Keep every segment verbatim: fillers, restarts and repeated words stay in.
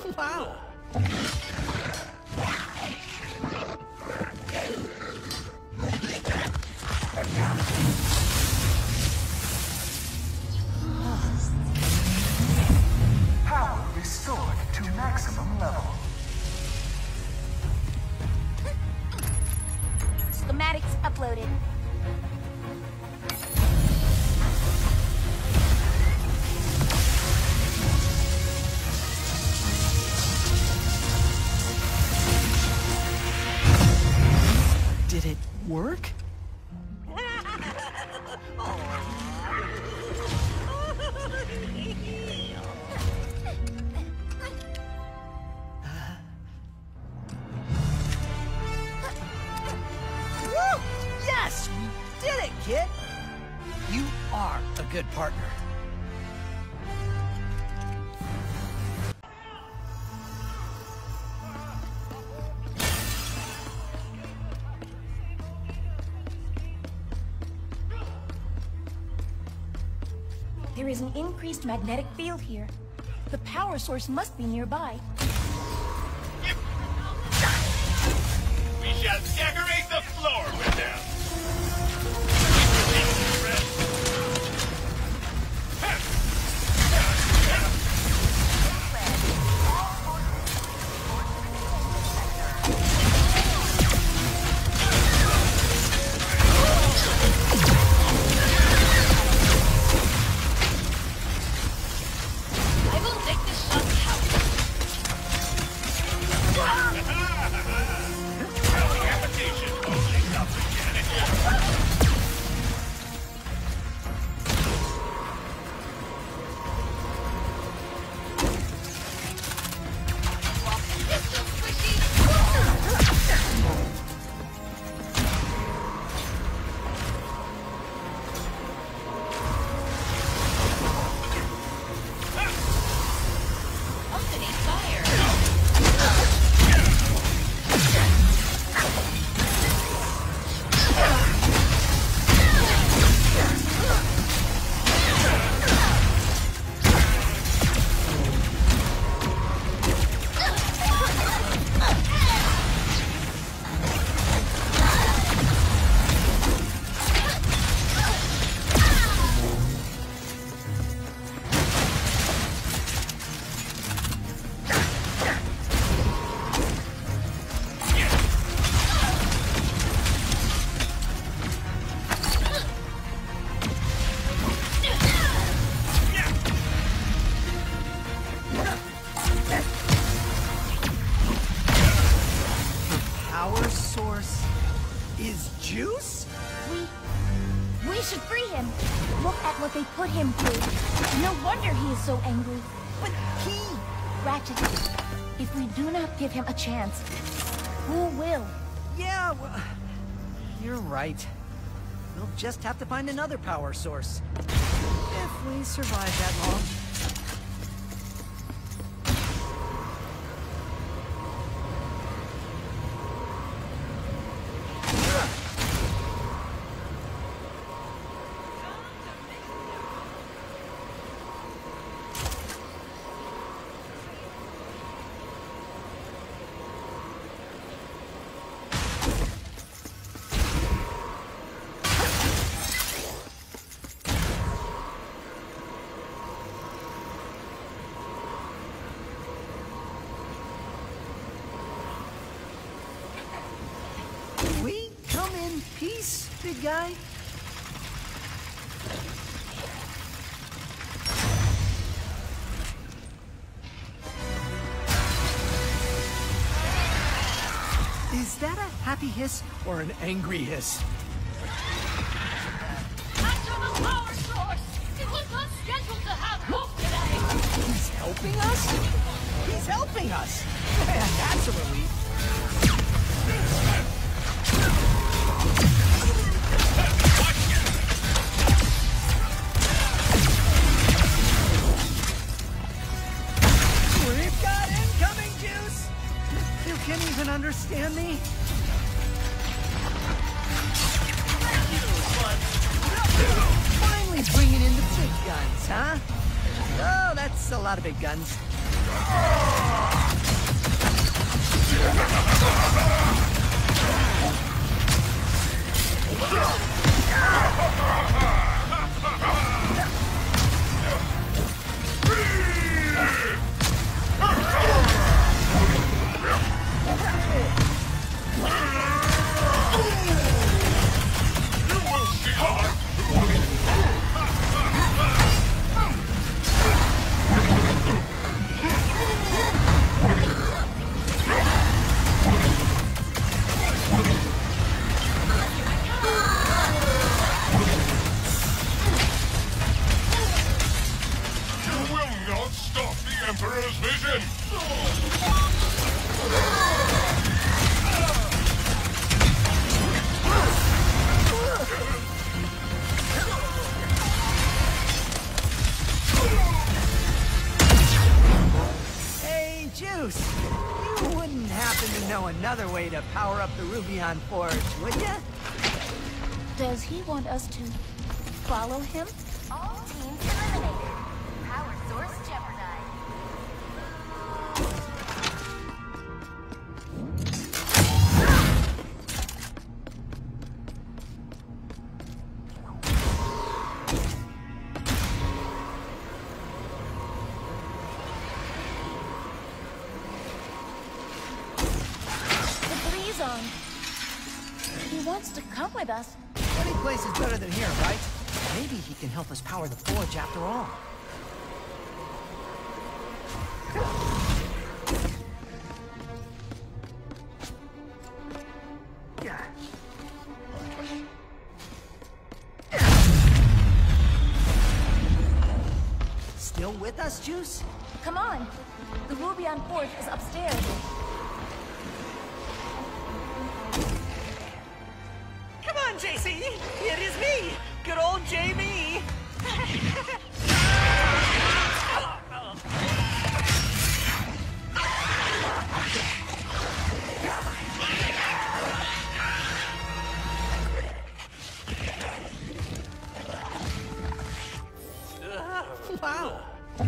Wow. Power restored to maximum level. Schematics uploaded. Did it work? Woo! Yes! We did it, kid! You are a good partner. There is an increased magnetic field here. The power source must be nearby. We shall decorate the floor with them. Power source is juice? We... we should free him. Look at what they put him through. No wonder he is so angry. But he... Ratchet, if we do not give him a chance, who will? Yeah, well... You're right. We'll just have to find another power source. If we survive that long. We come in peace, big guy? Is that a happy hiss or an angry hiss? After the power source! It was not scheduled to have hope today! He's helping us? He's helping us! Man, that's a relief. We've got incoming juice! You can't even understand me? Finally bringing in the big guns, huh? Oh, that's a lot of big guns. Emperor's vision! Hey, Juice! You wouldn't happen to know another way to power up the Rubion Forge, would ya? Does he want us to follow him? All teams eliminated. Power source jeopardized. The breeze on. He wants to come with us. Any place is better than here, right? Maybe he can help us power the forge after all. Still with us, Juice? Come on. The Rubion Forge is upstairs. Come on, J C! It is me! Good old Jamie! Wow!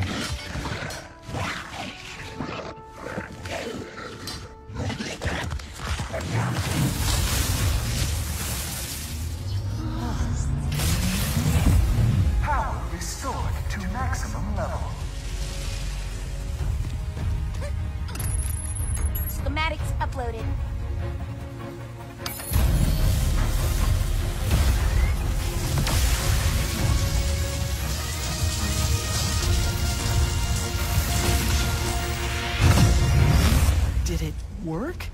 Power restored to maximum level. Schematics uploaded. Did it work?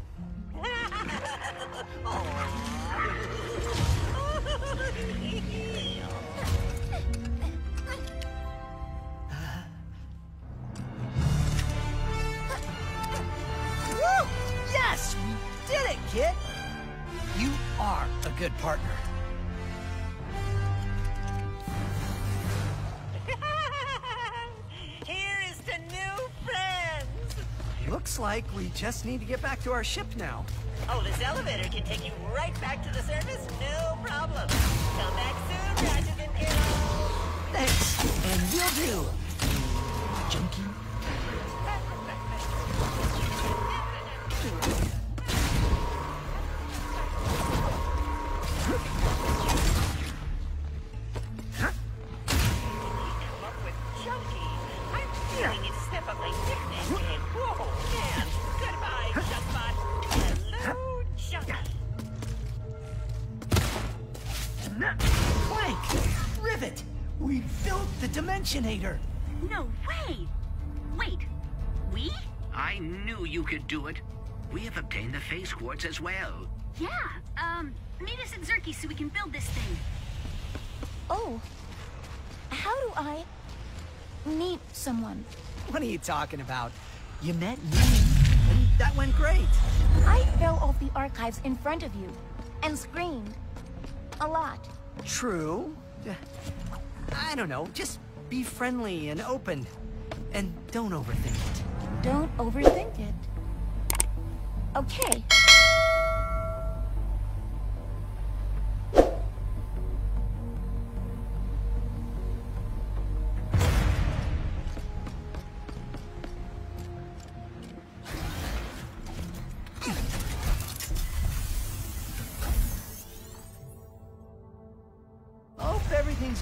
Woo! Yes! We did it, kid! You are a good partner. Here is to new friends! Looks like we just need to get back to our ship now. Oh, this elevator can take you right back to the surface, no problem. Come back soon, Ratchet and Kiddo! Thanks, and will do. Junkie. Come up with Chunky. I'm feeling need to step up my nickname game. Whoa, man! Goodbye, Chuckbot. Hello, Chunky. Clank! Rivet! We built the Dimensionator! No way! Wait, we? I knew you could do it. We have obtained the face quartz as well. Yeah, um, meet us at Zerky so we can build this thing. Oh. How do I meet someone? What are you talking about? You met me, and that went great. I fell off the archives in front of you and screamed. A lot. True. I don't know, just be friendly and open. And don't overthink it. Don't overthink it. Okay.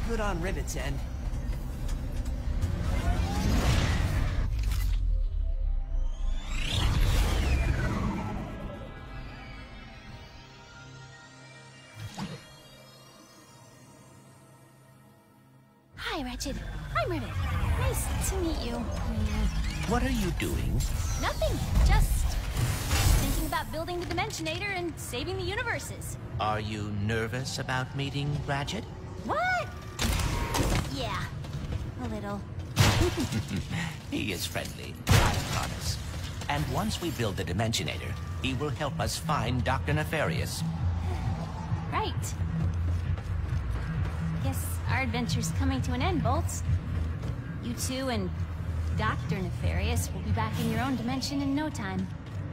good on Rivet's end. Hi, Ratchet. I'm Rivet. Nice to meet you. What are you doing? Nothing. Just thinking about building the Dimensionator and saving the universes. Are you nervous about meeting Ratchet? What? Yeah, a little. He is friendly, I promise. And once we build the Dimensionator, he will help us find Doctor Nefarious. Right. Guess our adventure's coming to an end, Bolts. You two and Doctor Nefarious will be back in your own dimension in no time.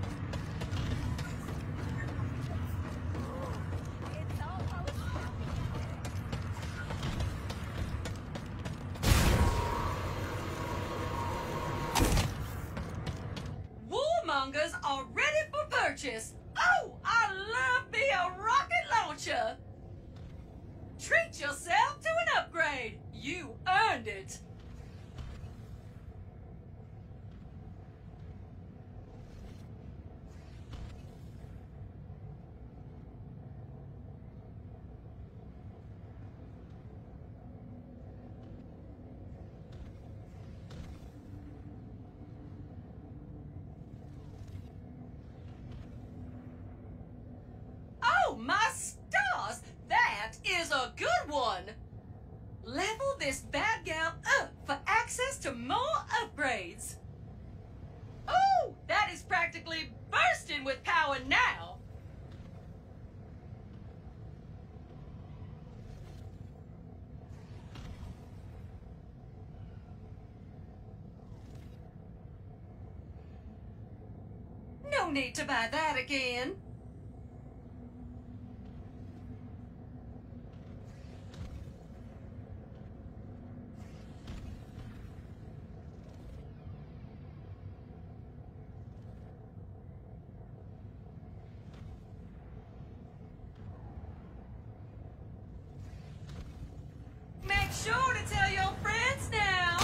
Warmongers are ready for purchase. Oh, I love me a rocket launcher. Treat yourself to an upgrade. You earned it. Oh, my stars! That is a good one! Level this bad gal up for access to more upgrades. Oh, that is practically bursting with power now! No need to buy that again. Make sure to tell your friends now.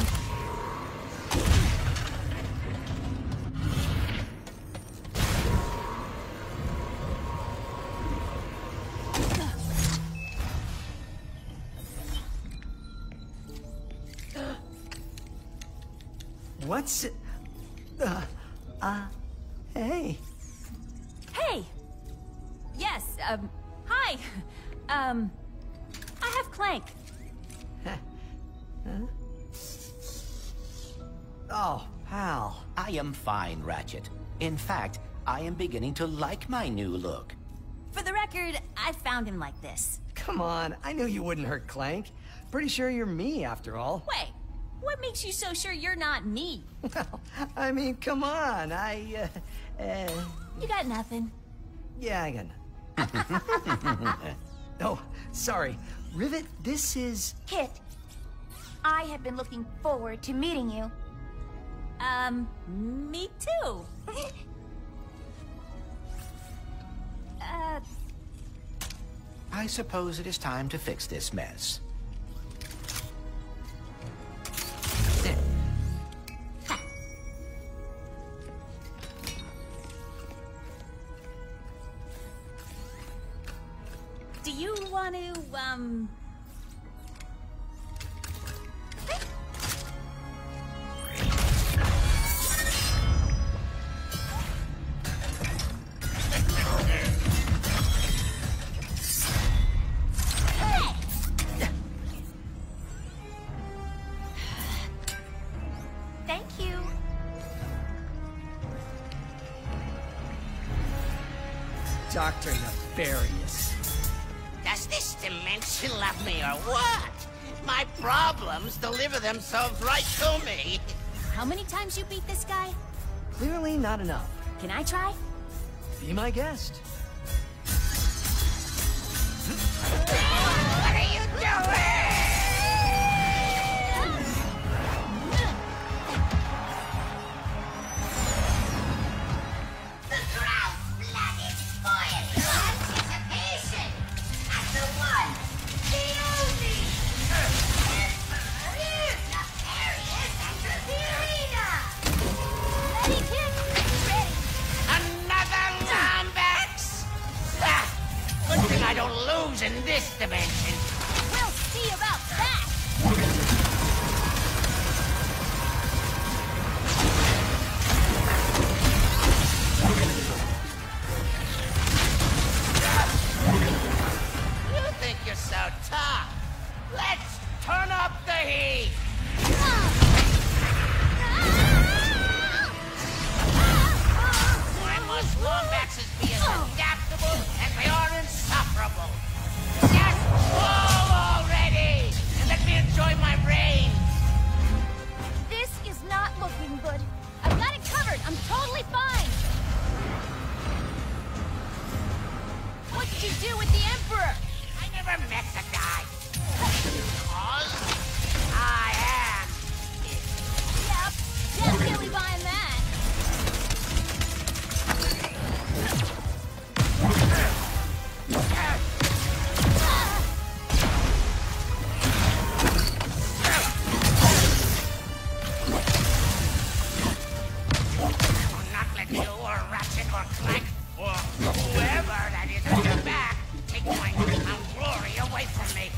What's it? Uh, uh, hey. Hey! Yes, um, hi! Um, I have Clank. Oh, pal. I am fine, Ratchet. In fact, I am beginning to like my new look. For the record, I found him like this. Come on, I knew you wouldn't hurt Clank. Pretty sure you're me, after all. Wait, what makes you so sure you're not me? Well, I mean, come on, I, uh, uh... You got nothing. Yeah, I got nothing. Oh, sorry. Rivet, this is... Kit, I have been looking forward to meeting you. Um, me too. uh... I suppose it is time to fix this mess. Do you want to, um... Thank you. Doctor Nefarious. Does this dimension love me or what? My problems deliver themselves right to me. How many times you beat this guy? Clearly not enough. Can I try? Be my guest. What are you doing? The crowd's blood is boiling with anticipation. And the one, the only, or Clank, or whoever that is at your back, take my newfound glory away from me.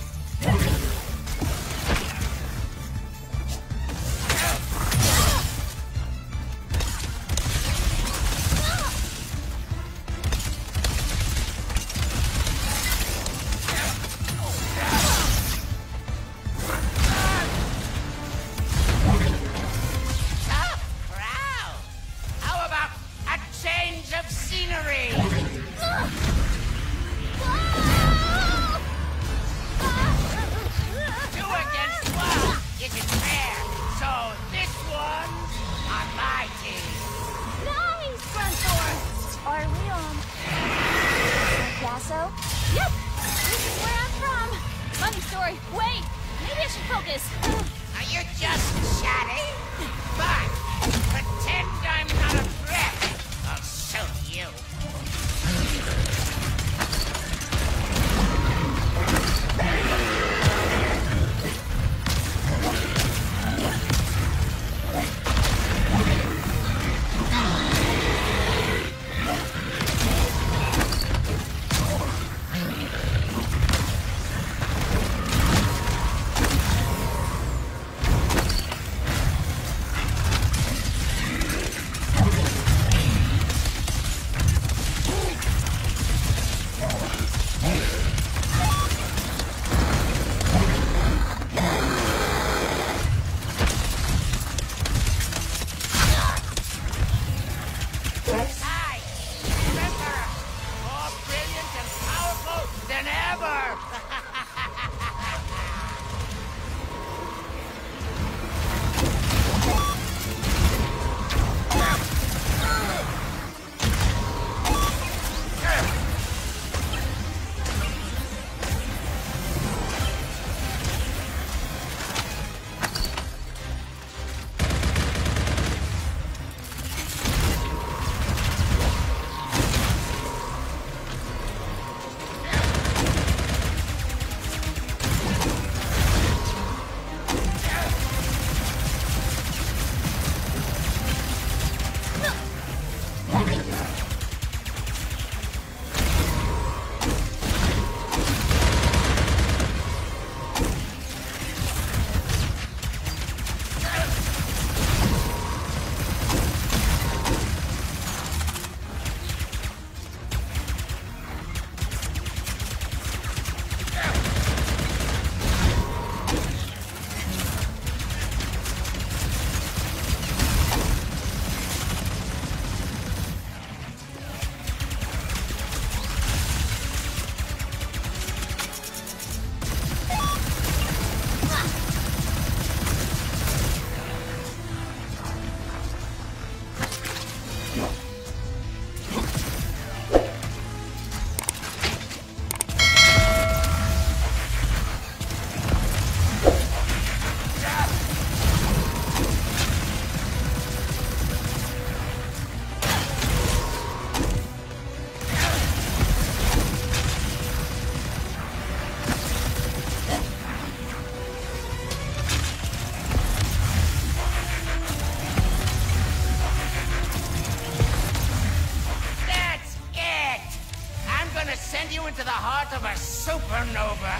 into the heart of a supernova.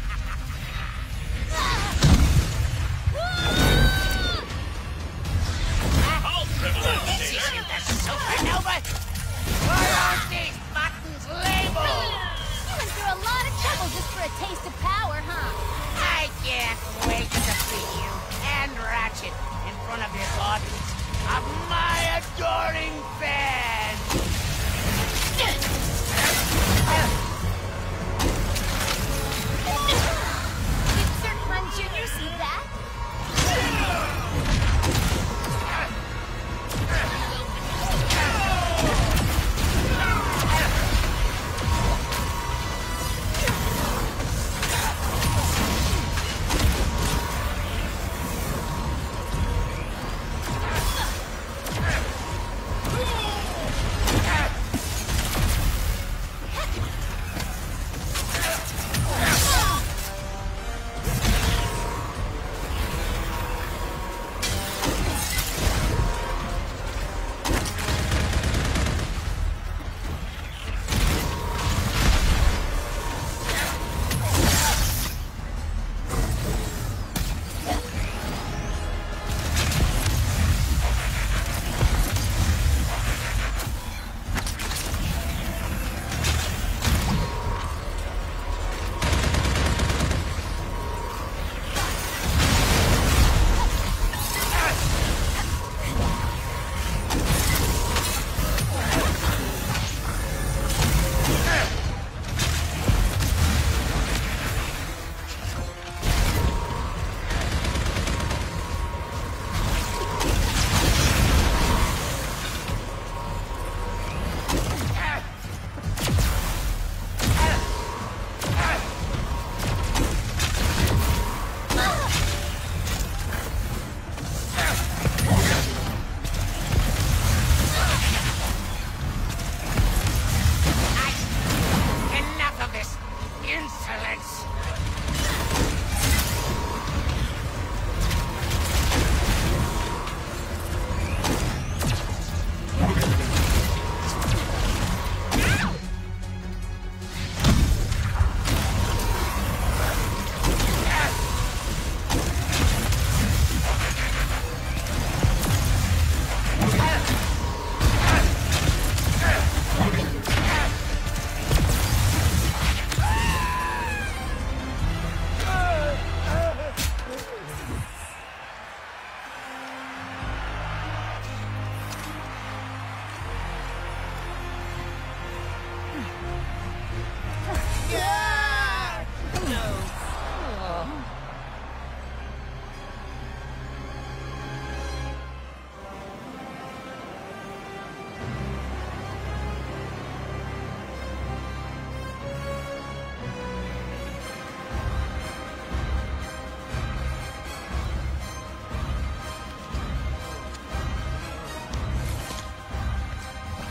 I'll dribble out the This data. isn't a supernova. Why aren't these buttons labeled? You went through a lot of trouble just for a taste of power, huh? I can't wait to see you and Ratchet in front of this audience of my adoring fans. Did Sir Khan Junior see that?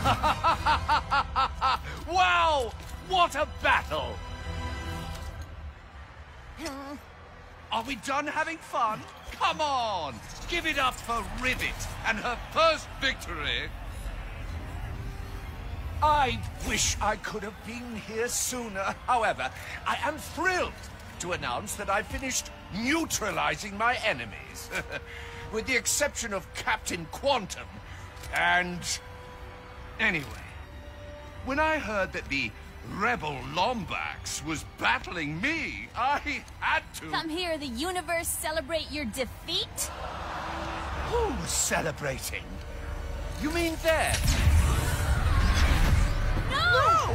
Wow! What a battle! Are we done having fun? Come on! Give it up for Rivet and her first victory! I wish I could have been here sooner. However, I am thrilled to announce that I finished neutralizing my enemies. With the exception of Captain Quantum and... Anyway, when I heard that the Rebel Lombax was battling me, I had to... Come here, the universe, celebrate your defeat? Who was celebrating? You mean them? No!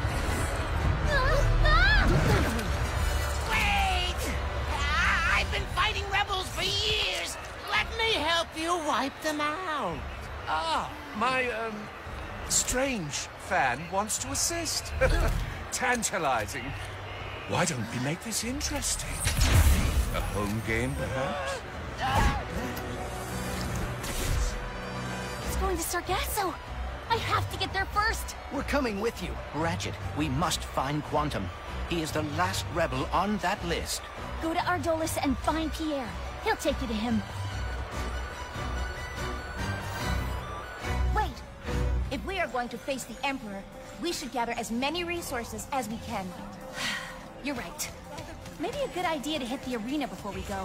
Wait! Ah, I've been fighting rebels for years. Let me help you wipe them out. Ah, my, um, strange fan wants to assist. Tantalizing. Why don't we make this interesting? A home game, perhaps? It's going to Sargasso. I have to get there first. We're coming with you. Ratchet, we must find Quantum. He is the last rebel on that list. Go to Ardolis and find Pierre. He'll take you to him. Wait. If we are going to face the Emperor, we should gather as many resources as we can. You're right. Maybe a good idea to hit the arena before we go.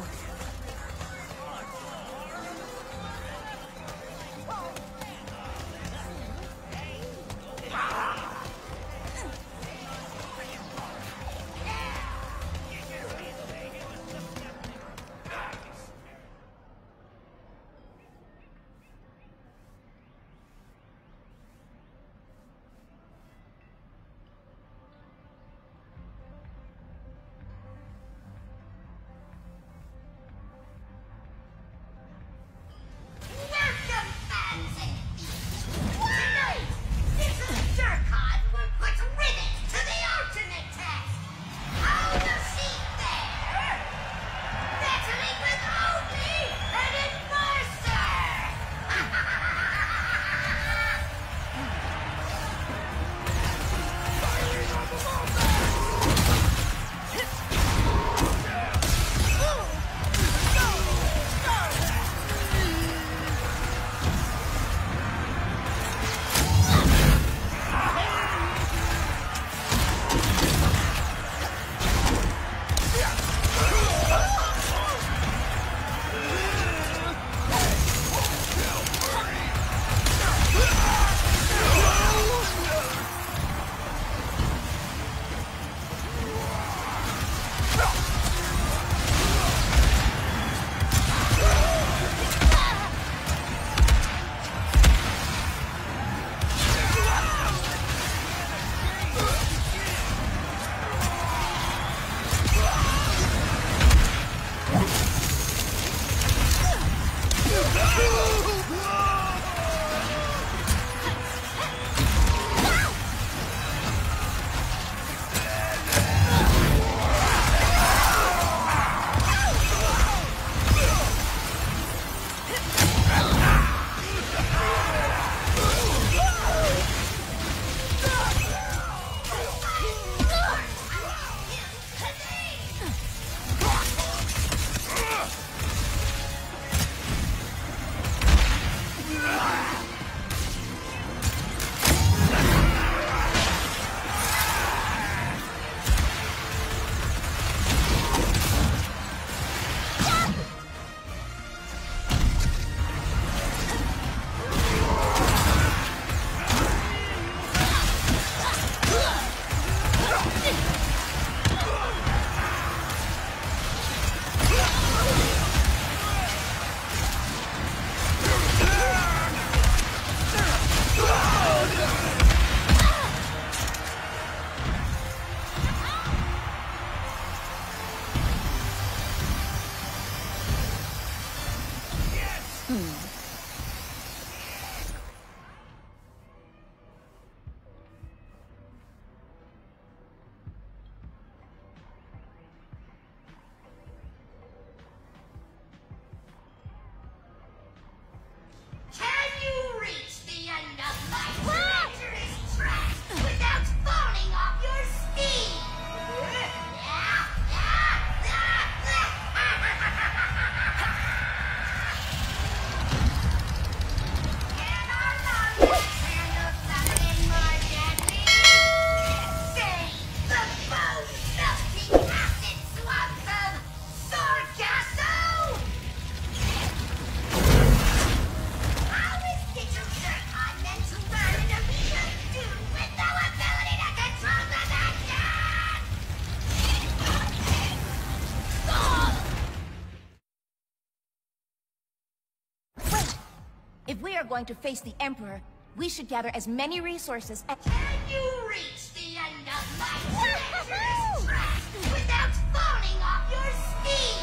we are going to face the Emperor, we should gather as many resources as... Can you reach the end of my treacherous track without falling off your steed?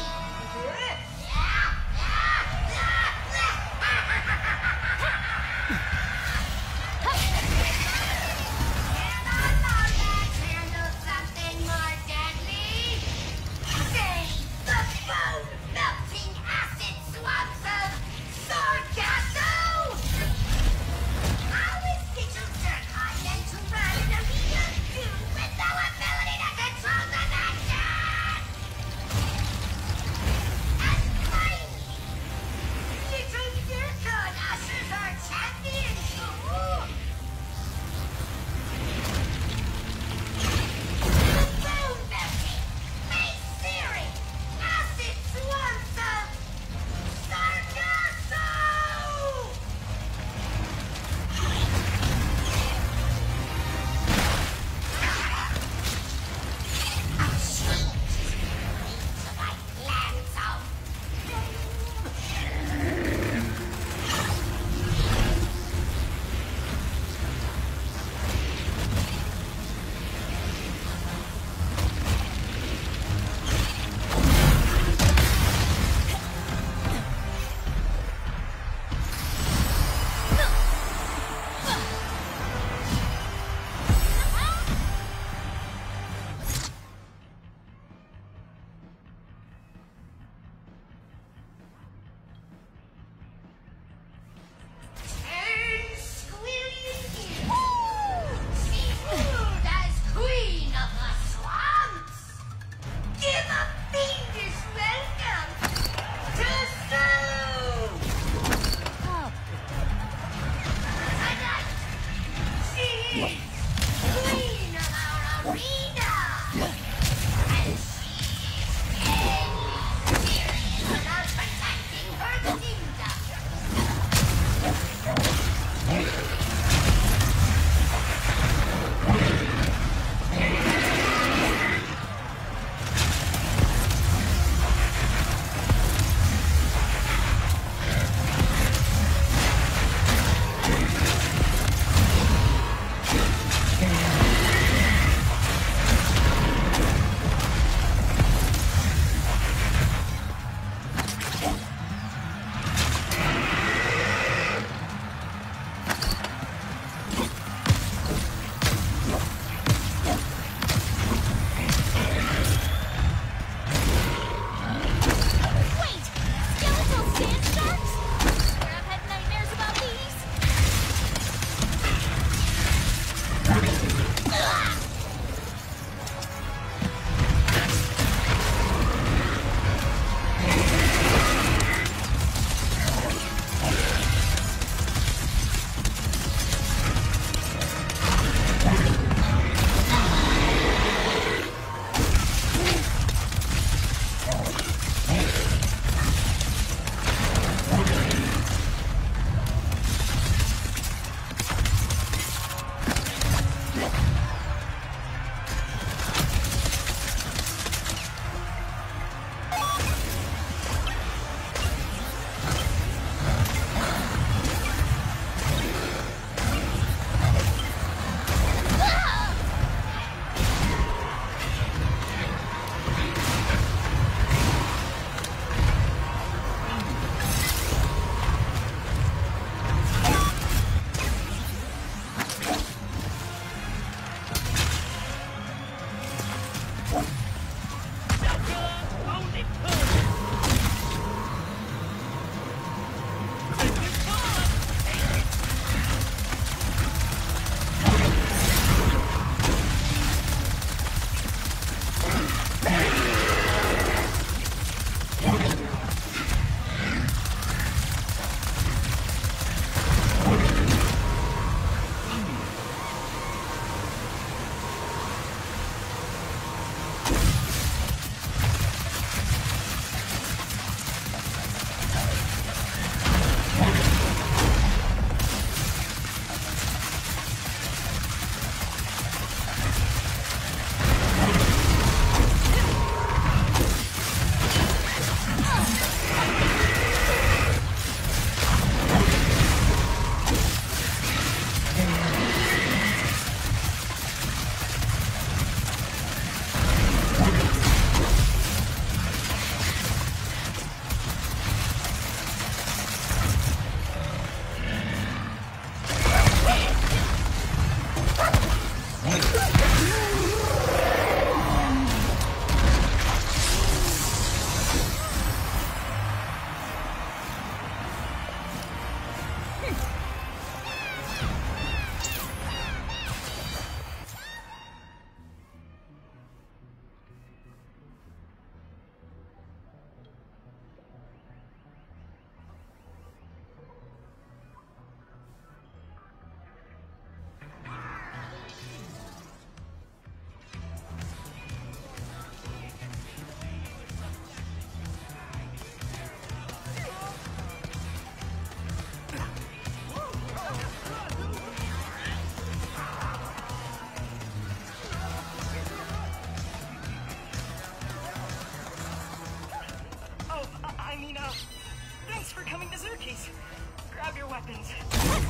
Can our Lombax handle something more deadly? Say, the bone-melting acid swamps of Sargasso! How is Sigil Zircon meant to run an arena feud with no ability to control the nation? And finally, Sigil Zircon ushers our champion to the bone-melting, face-searing, acid swamps of Sargasso! Ten squillion years. She ruled as queen of the swamps. Give a fiendish welcome to Sue. Tonight, she is queen of our arena. And she is deadly serious about protecting her kingdom.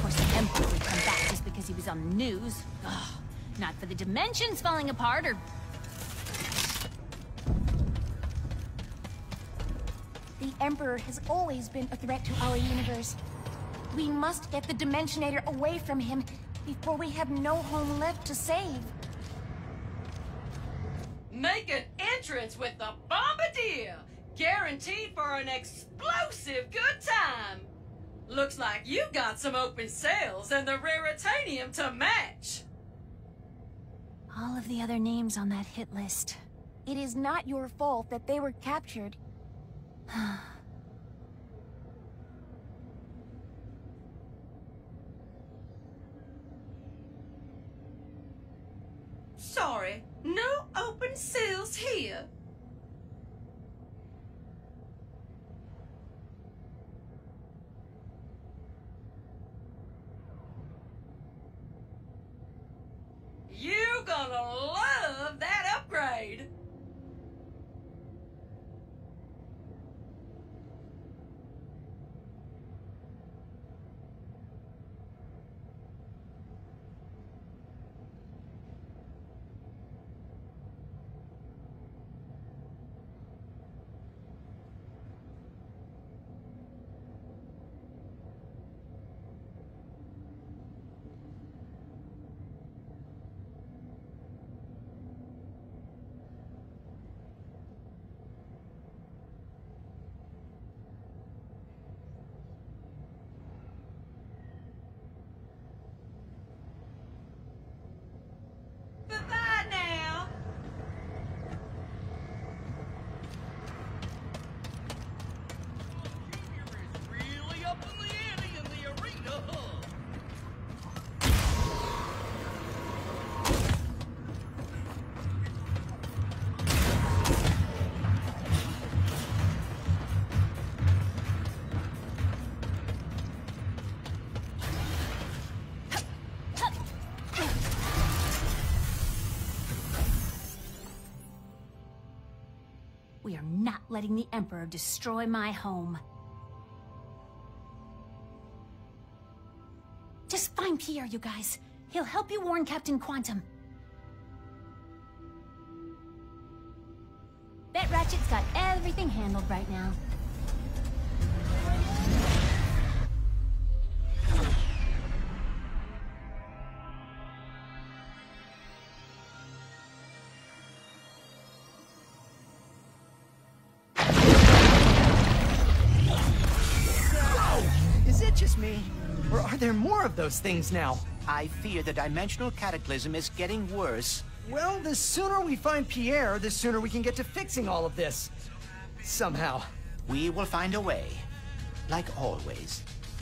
course, the Emperor would come back just because he was on the news. Ugh, not for the dimensions falling apart or... The Emperor has always been a threat to our universe. We must get the Dimensionator away from him before we have no home left to save. Make an entrance with the Bombardier! Guaranteed for an explosive good time! Looks like you got some open sales and the Raritanium to match! All of the other names on that hit list. It is not your fault that they were captured. Sorry, no open sales here. You gonna love that upgrade. Bye-bye now. Really up in the ante in the arena, huh? We are not letting the Emperor destroy my home. Just find Pierre, you guys. He'll help you warn Captain Quantum. Bet Ratchet's got everything handled right now. Is it just me? Or are there more of those things now? I fear the dimensional cataclysm is getting worse. Well, the sooner we find Pierre, the sooner we can get to fixing all of this. Somehow. We will find a way. Like always.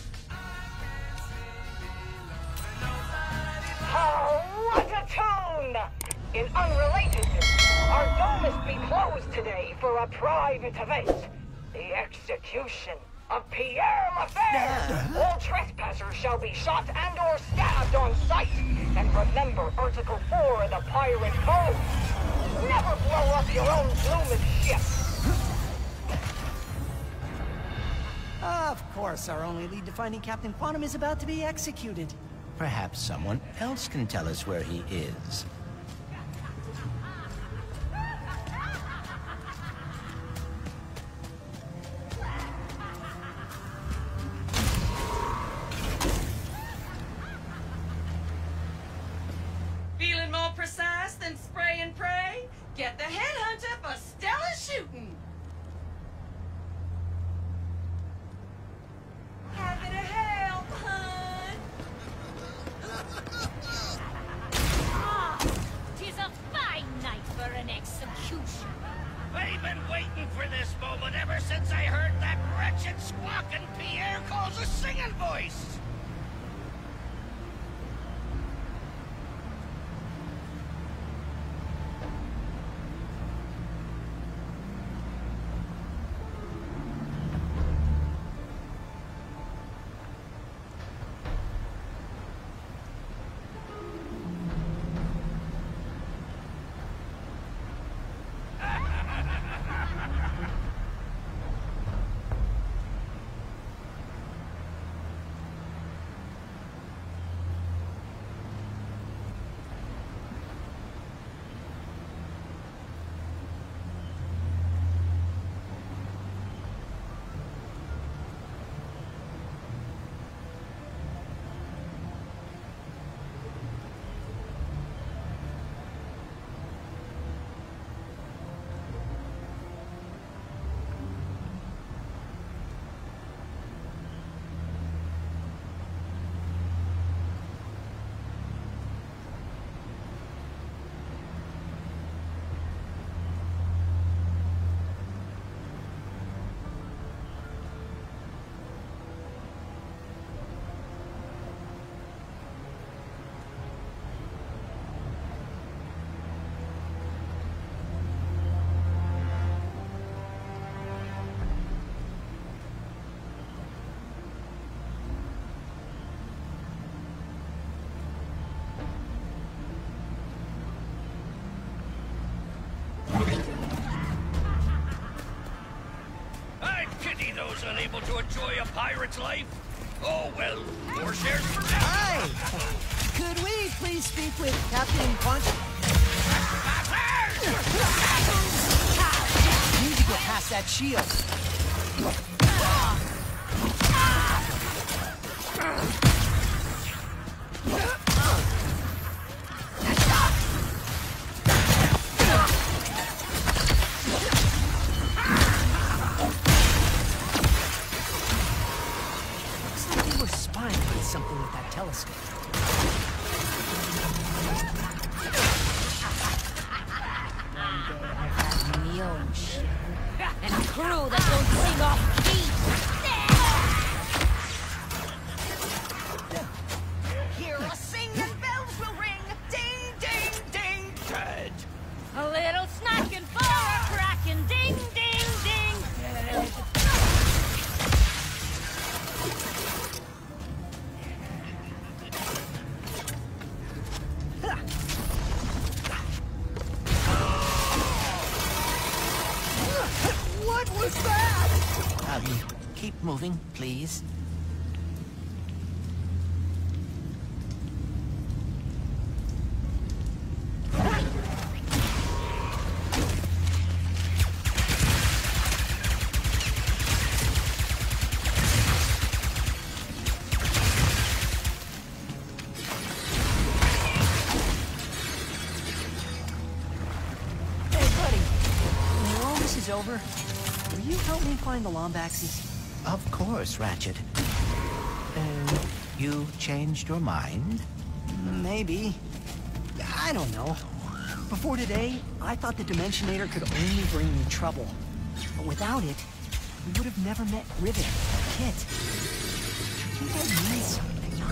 Oh, what a tune! In unrelated news, our dome must be closed today for a private event. The execution of Pierre Lafaire! All trespassers shall be shot and or stabbed on sight. And remember Article four of the Pirate Code. Never blow up your own blooming ship. Of course, our only lead to finding Captain Quantum is about to be executed. Perhaps someone else can tell us where he is. Feeling more precise than spray and pray? Get the headhunter for stellar shooting. Happy to help, hun. Ah, 'tis a fine night for an execution. I've been waiting for this moment ever since I heard that wretched squawk and Pierre calls a singing voice. able to enjoy a pirate's life? Oh, well, more shares for me. Hi! Could we please speak with Captain Crunch? Need to get past that shield. Something with that telescope. One day I'll have me own ship. And a crew that don't sing off key. Hear us sing and bells will ring. Ding, ding, ding. Dead. A little snacking for a cracking. Ding, ding, ding. What was that? Um, keep moving, please. Is over. Will you help me find the Lombaxes? Of course, Ratchet. Uh, you changed your mind? Maybe. I don't know. Before today, I thought the Dimensionator could only bring me trouble. But without it, we would have never met Rivet or Kit. I think that means something.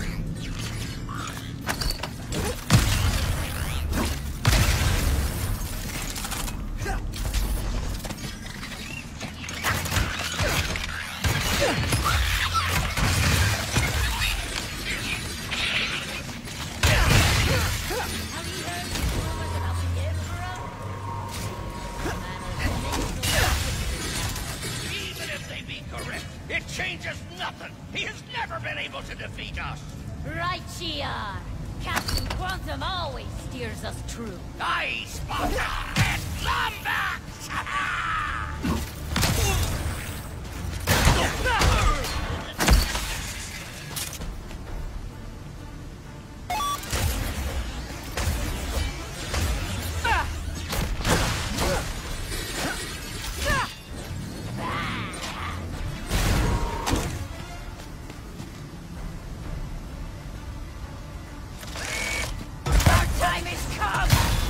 It changes nothing. He has never been able to defeat us. Right ye are. Captain Quantum always steers us true. I spot and Lombax! Time has come!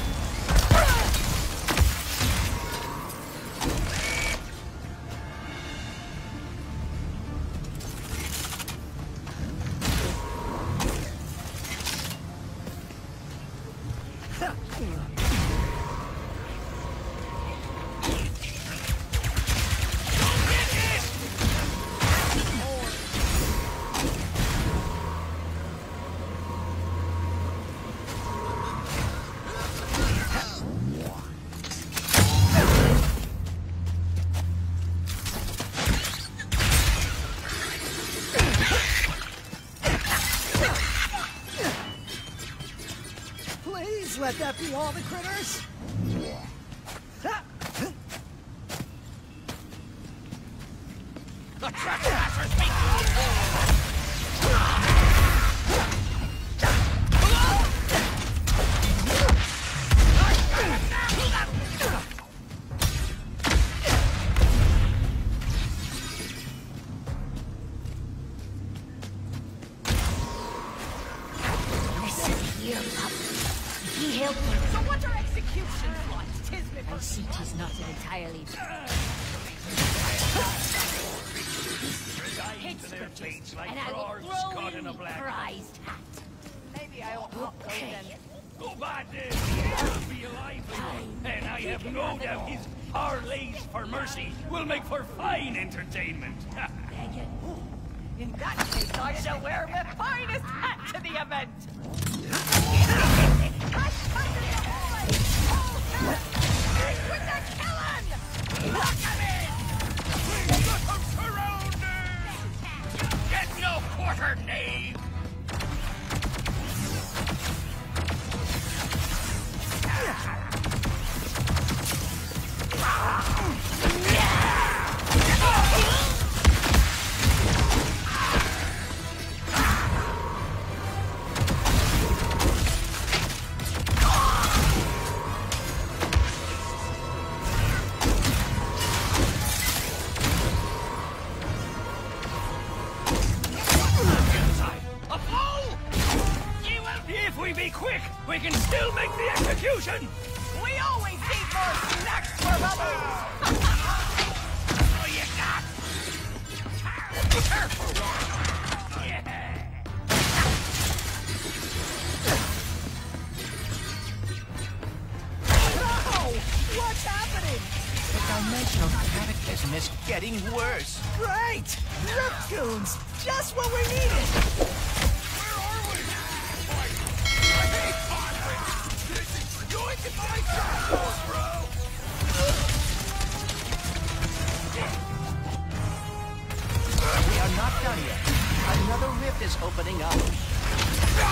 Please let that be all the critters. The trespassers make Listen here, pup. He helped me. So what's our execution plot? Tis me I see 'tis not an entirely to their fates like and I will drawers throw caught in in a the black. prized hat. Maybe I ought not go Okay. then. Go bad then. He'll be alive, and I have no doubt his parlays for mercy will make for fine entertainment. In that case, I shall wear my finest hat to the event. With the killing! Lock him in! Look him surrounded! If we be quick, we can still make the execution! We always need more snacks for bubbles! Oh, you got! Careful! Yeah! Oh! What's happening? The dimensional cataclysm is getting worse. Great! Ripcoons! Just what we needed! Where are we? I hate pirates! This is going to my circles, bro! We are not done yet. Another rift is opening up.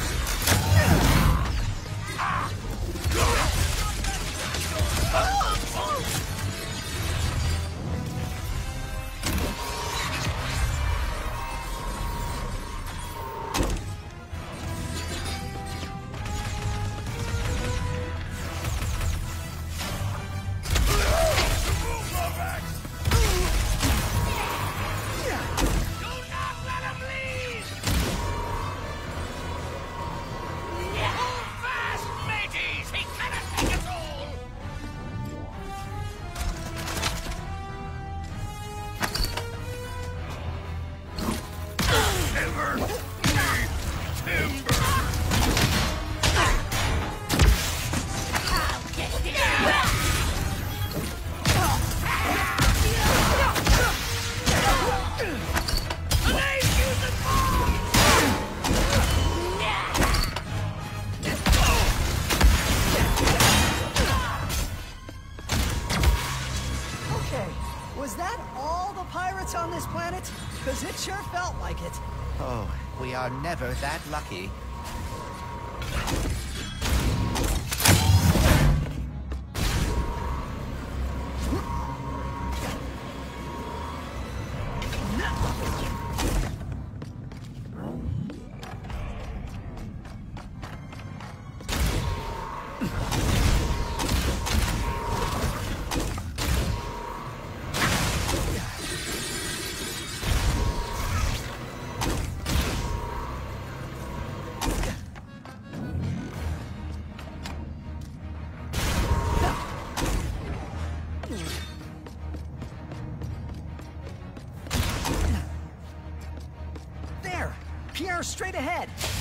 Was that all the pirates on this planet? Because it sure felt like it. Oh, we are never that lucky. There! Pierre, straight ahead!